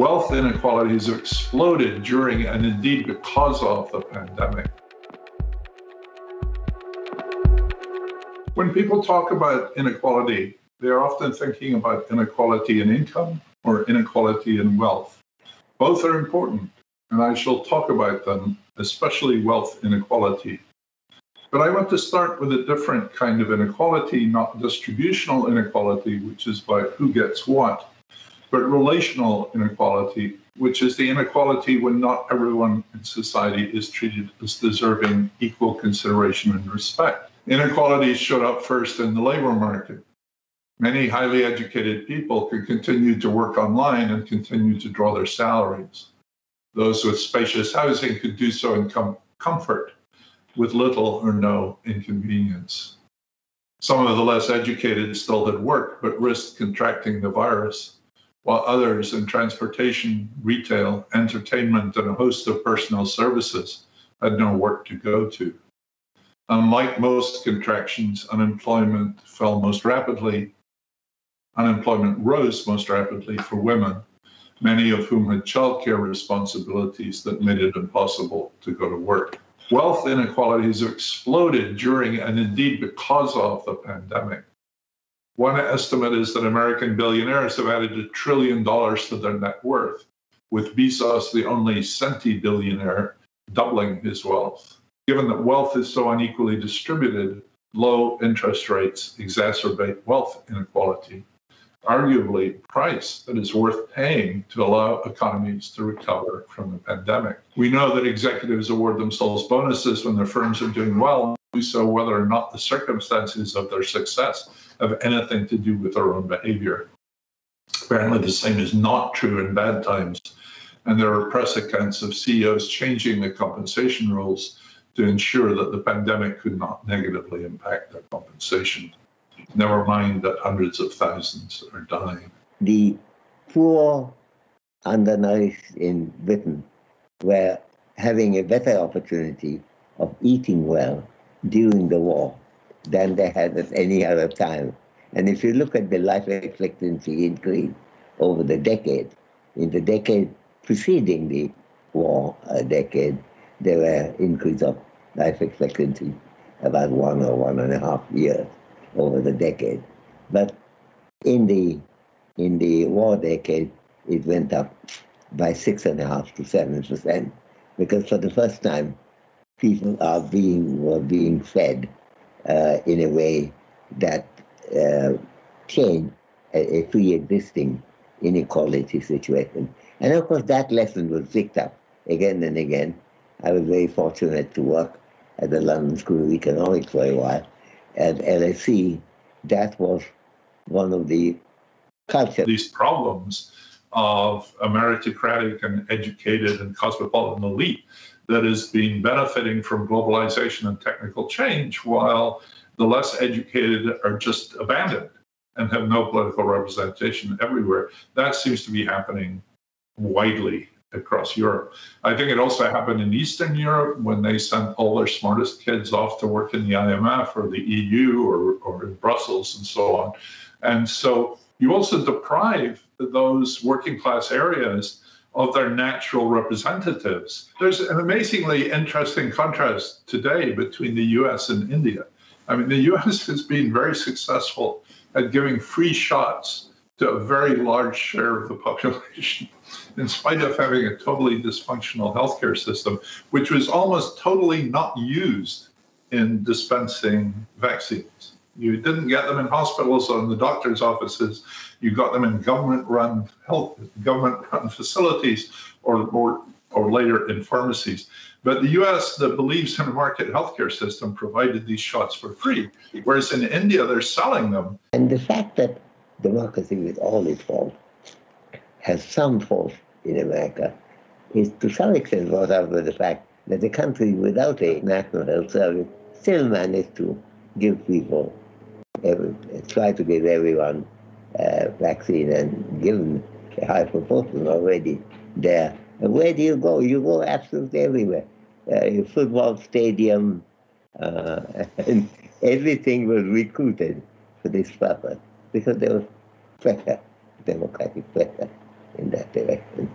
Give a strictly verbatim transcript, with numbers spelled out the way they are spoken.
Wealth inequalities have exploded during and indeed because of the pandemic. When people talk about inequality, they're often thinking about inequality in income or inequality in wealth. Both are important, and I shall talk about them, especially wealth inequality. But I want to start with a different kind of inequality, not distributional inequality, which is about who gets what, but relational inequality, which is the inequality when not everyone in society is treated as deserving equal consideration and respect. Inequalities showed up first in the labor market. Many highly educated people could continue to work online and continue to draw their salaries. Those with spacious housing could do so in com- comfort, with little or no inconvenience. Some of the less educated still had work, but risked contracting the virus, while others in transportation, retail, entertainment, and a host of personal services had no work to go to. Unlike most contractions, unemployment fell most rapidly. Unemployment rose most rapidly for women, many of whom had childcare responsibilities that made it impossible to go to work. Wealth inequalities have exploded during and indeed because of the pandemic. One estimate is that American billionaires have added a trillion dollars to their net worth, with Bezos the only centi-billionaire doubling his wealth. Given that wealth is so unequally distributed, low interest rates exacerbate wealth inequality, arguably a price that is worth paying to allow economies to recover from the pandemic. We know that executives award themselves bonuses when their firms are doing well, do so whether or not the circumstances of their success have anything to do with their own behavior. Apparently, the same is not true in bad times, and there are press accounts of C E Os changing the compensation rules to ensure that the pandemic could not negatively impact their compensation. Never mind that hundreds of thousands are dying. The poor, undernourished in Britain were having a better opportunity of eating well during the war than they had at any other time. And if you look at the life expectancy increase over the decade, in the decade preceding the war a decade, there were increase of life expectancy about one or one and a half years over the decade. But in the in the war decade, it went up by six and a half to seven percent, because for the first time, people are being were being fed uh, in a way that uh, changed a, a pre-existing inequality situation. And of course, that lesson was picked up again and again. I was very fortunate to work at the London School of Economics for a while. At L S E, that was one of the culture. These problems of a meritocratic and educated and cosmopolitan elite that has been benefiting from globalization and technical change, while the less educated are just abandoned and have no political representation everywhere. That seems to be happening widely across Europe. I think it also happened in Eastern Europe when they sent all their smartest kids off to work in the I M F or the E U or, or in Brussels and so on. And so you also deprive those working class areas of their natural representatives. There's an amazingly interesting contrast today between the U S and India. I mean, the U S has been very successful at giving free shots to a very large share of the population, in spite of having a totally dysfunctional healthcare system, which was almost totally not used in dispensing vaccines. You didn't get them in hospitals or in the doctor's offices. You got them in government-run health, government-run facilities, or, or or later in pharmacies. But the U S, that believes in a market healthcare system, provided these shots for free, whereas in India they're selling them. And the fact that democracy, with all its faults, has some faults in America is to some extent brought out by the fact that the country without a national health service still managed to give people, every, try to give everyone a vaccine, and given a high proportion already there. And where do you go? You go absolutely everywhere. Uh, your football stadium, uh, and everything was recruited for this purpose, because there was pressure, democratic pressure in that direction.